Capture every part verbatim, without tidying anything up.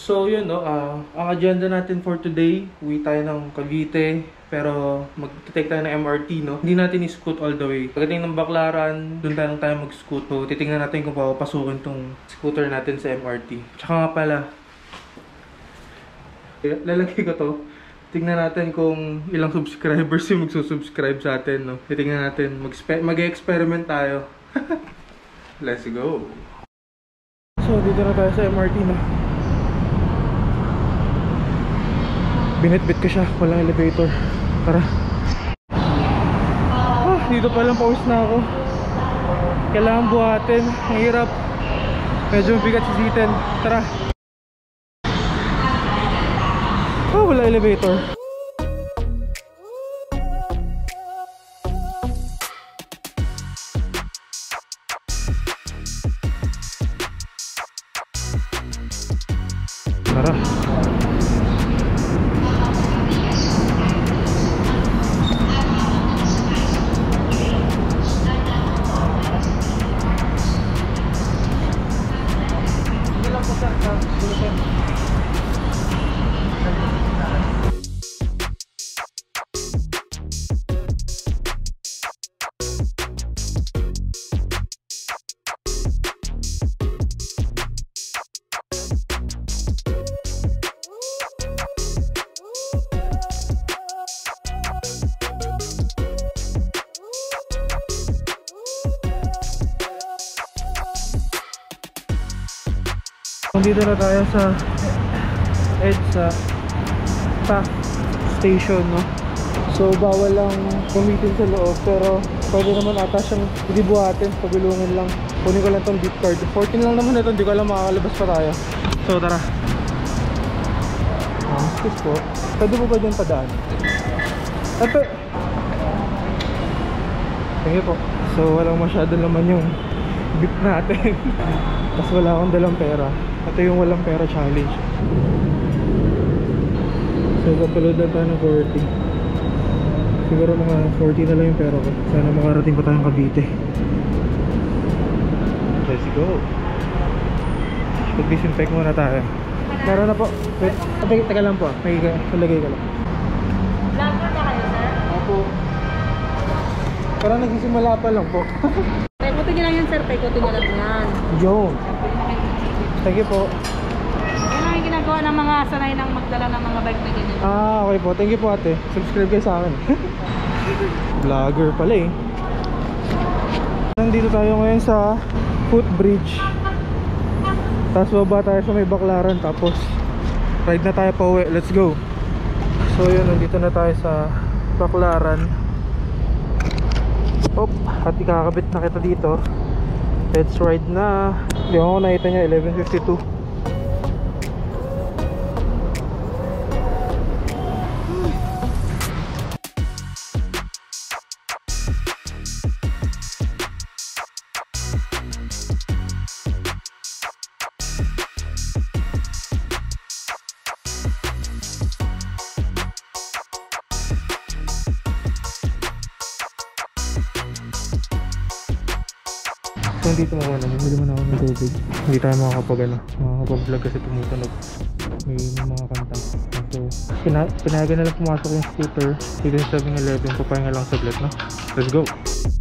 So yun no, uh, ang agenda natin for today, uwi tayo ng Cavite, pero mag-take tayo ng M R T no. Hindi natin i-scoot all the way. Pagdating ng Baclaran, doon tayo tayo mag-scoot. So titingnan natin kung papapasukin tong scooter natin sa M R T. Tsaka nga pala, lalagay ko to. Tingnan natin kung ilang subscribers yung magsusubscribe sa atin no. Titingnan natin, mag-experiment tayo. Let's go! So dito na tayo sa M R T na. Binitbit ko siya, walang elevator. Tara. Ah, dito palang pawis na ako. Kailangan buhatin, ang hirap. Medyo bigat sisitin. Tara. Ah, wala elevator. Tara. Dito na tayo sa EDSA PAC station no. So bawal lang gamitin sa loob, pero pwede naman ata siyang idibuhatin, pagulungan lang. Kunin ko lang tong gift card. fourteen lang naman ito, hindi ko alam makakalabas pa tayo. So tara. Ah, excuse po. Pwede po ba dyan padaan? Ito. Sige po. So walang masyado naman yung beep natin. Tapos wala akong dalang pera. Ito yung walang pera challenge. So kapalod lang tayo ng forty. Siguro mga forty na lang yung pera ko. Sana makarating pa tayong Cavite. Let's go. Mag-disinfect muna tayo. Meron na po. Wait, teka, teka lang po. May kalagay ka lang. Vlogger na kayo, sir? Opo. Parang nagsisimula pa lang po. Paikutin nyo lang yan, sir. Paikutin nyo lang yan. Yo. Thank you po. Yan ang ginagawa ng mga sanay ng magdala ng mga bike na ganyan. Ah, okay po. Thank you po ate. Subscribe kayo sa akin. Vlogger pala eh. Nandito tayo ngayon sa footbridge. Tapos baba tayo sa may Baclaran. Tapos ride na tayo pa uwi. Let's go. So yun, nandito na tayo sa Baclaran. Op, at ikakabit na kita dito. Let's ride na. Hindi ako nakita niya, eleven fifty-two. So dito mo naman, bumili mo na ako ng tubig. Hindi tayo makakapag ano, makakapag-vlog kasi tumutunog. May, may mga kanta. So pina pinayagan na lang pumasok yung scooter. Dito yung seven eleven, papahinga lang saglit no. Let's go!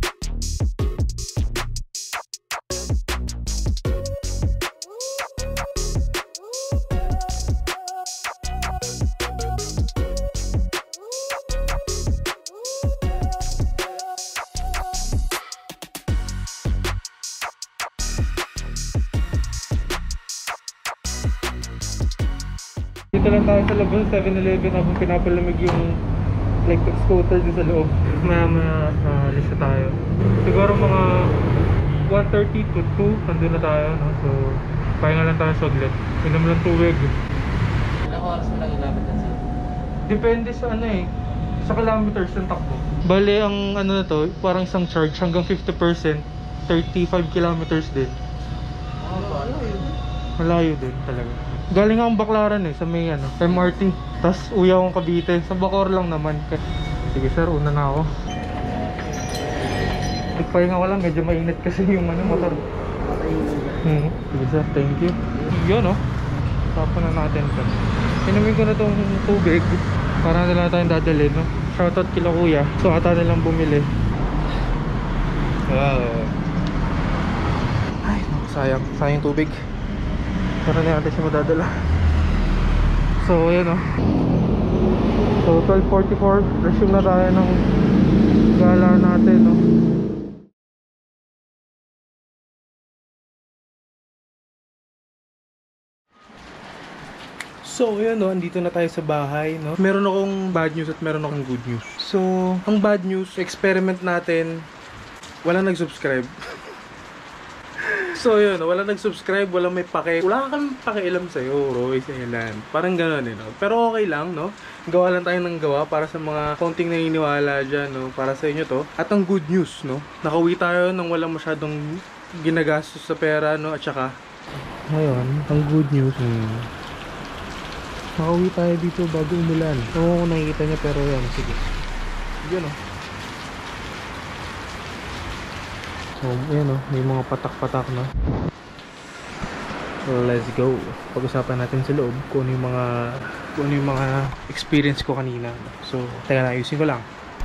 Dito lang tayo sa labas ng seven eleven habang pinapalamig yung electric scooter din sa loob. Maya maya uh, lista tayo. Siguro mga one thirty to two nandun na tayo no? So pahinga lang tayo saglit. Inom lang tubig. Ilang oras mo lang ilapit yan sir? Depende sa ano eh, sa kilometers ng takbo. Bale ang ano na to, parang isang charge hanggang fifty percent, thirty-five kilometers din. Oh, malayo. Malayo din talaga. Galing akong Baclaran eh, sa may ano, M R T. Tapos uwi akong Cavite, sa Bacoor lang naman. Sige sir, una na ako. Nagpahinga ko lang, medyo mainit kasi yung ano, motor. Hmm. Sige sir, thank you. Yun oh. Tapan na natin to. Inumin ko na tong tubig para nila tayong dadalhin, no? Shoutout kila kuya. So ata nilang bumili. Wow. Ay, sayang. Sayang tubig. Para na natin siya madadala. So ayan, oh. So twelve forty-four. Resume na tayo ng gala natin, no? So, yun, no, andito na tayo sa bahay, no? Meron akong bad news at meron akong good news. So, ang bad news, experiment natin, walang nag-subscribe. So, yun, walang nag-subscribe, walang may pake. Wala kang pakialam sa'yo, Roy, sa ilan. Parang gano'n, eh, no? Pero okay lang, no? Gawa lang tayo ng gawa para sa mga konting naniniwala dyan, no? Para sa inyo to. At ang good news, no? Nakauwi tayo nang walang masyadong ginagastos sa pera, no? At saka, ngayon, ang good news, hmm. Makauwi tayo dito bago umulan. Oo, kung nakikita niya, pero yan, sige. Yun, oh. So, yan, oh, may mga patak-patak na. So, let's go. Pag-usapan natin sa loob kung ano yung mga kung ano yung mga experience ko kanina. So, teka na, ayusin ko lang.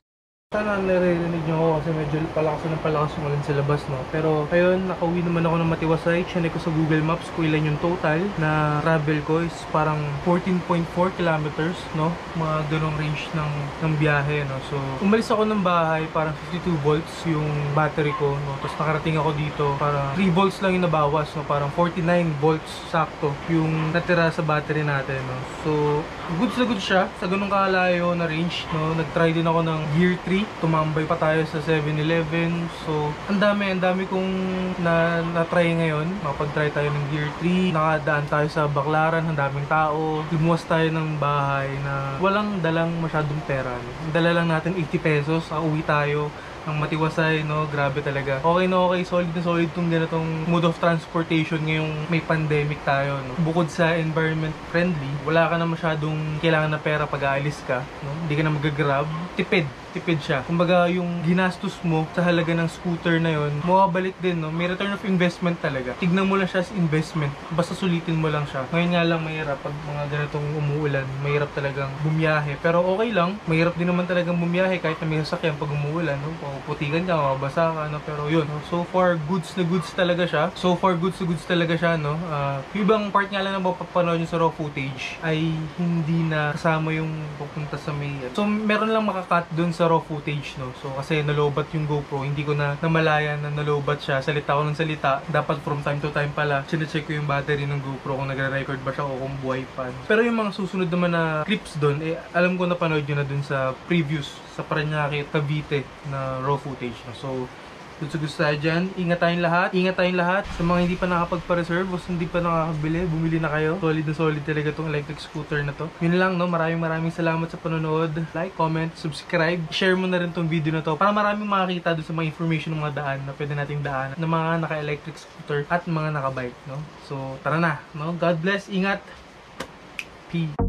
Sana naririnig nyo ako kasi medyo palakas ng palakas yung ulan sa labas, no? Pero ayun, nakauwi naman ako ng matiwasay. Chinek ko sa Google Maps kung ilan yung total na travel ko is parang fourteen point four kilometers, no? Mga ganong range ng, ng biyahe, no? So, umalis ako ng bahay, parang fifty-two volts yung battery ko, no? Tapos nakarating ako dito, parang three volts lang yung nabawas, no? Parang forty-nine volts sakto yung natira sa battery natin, no? So, goods na goods siya sa ganong kalayo na range, no? Nag-try din ako ng Gear three. Tumambay pa tayo sa seven eleven. So, ang dami, ang dami kong na, na-try ngayon. Makapag-try tayo ng Gear three. Nakadaan tayo sa Baclaran, ang daming tao. Lumuwas tayo ng bahay na walang dalang masyadong pera. No? Dala lang natin eighty pesos. Uwi tayo ng matiwasay, no? Grabe talaga. Okay na okay, solid na solid tong ganitong mode of transportation ngayong may pandemic tayo, no? Bukod sa environment friendly, wala ka na masyadong kailangan na pera pag aalis ka, no? Hindi ka na mag-grab. Tipid. Tipid siya. Kumbaga, yung ginastos mo sa halaga ng scooter na yon, mawabalik din, no? May return of investment talaga. Tignan mo lang siya as investment. Basta sulitin mo lang siya. Ngayon nga lang mahirap pag mga ganitong umuulan. Mahirap talagang bumiyahe. Pero okay lang. Mahirap din naman talagang bumiyahe kahit na may sasakyan pag umuulan, no? Puputikan ka, mabasa ka, no? Pero yun, no? So far, goods na goods talaga siya. So far, goods na goods talaga siya, no? Uh, yung ibang part nga lang na mapapanood nyo sa raw footage ay hindi na kasama yung pupunta sa may... So, meron lang makakat dun sa raw footage, no? So, kasi nalobat yung GoPro, hindi ko na namalayan na nalobat siya. Salita ko ng salita. Dapat from time to time pala, sinecheck ko yung battery ng GoPro kung nagre-record ba siya o kung buhay pa. Pero yung mga susunod naman na clips doon, eh, alam ko napanood nyo na dun sa previous sa Parañaque, Cavite na raw footage, no? So, gusto gusto tayo dyan. Ingat tayong lahat. Ingat tayong lahat. Sa mga hindi pa nakapagpa-reserve o hindi pa nakakabili, bumili na kayo. Solid na solid talaga itong electric scooter na to. Yun lang, no? Maraming maraming salamat sa panonood. Like, comment, subscribe. Share mo na rin tong video na to para maraming makakita doon sa mga information ng mga daan na pwede nating daan ng mga naka-electric scooter at mga naka-bike, no? So, tara na, no? God bless. Ingat. Peace.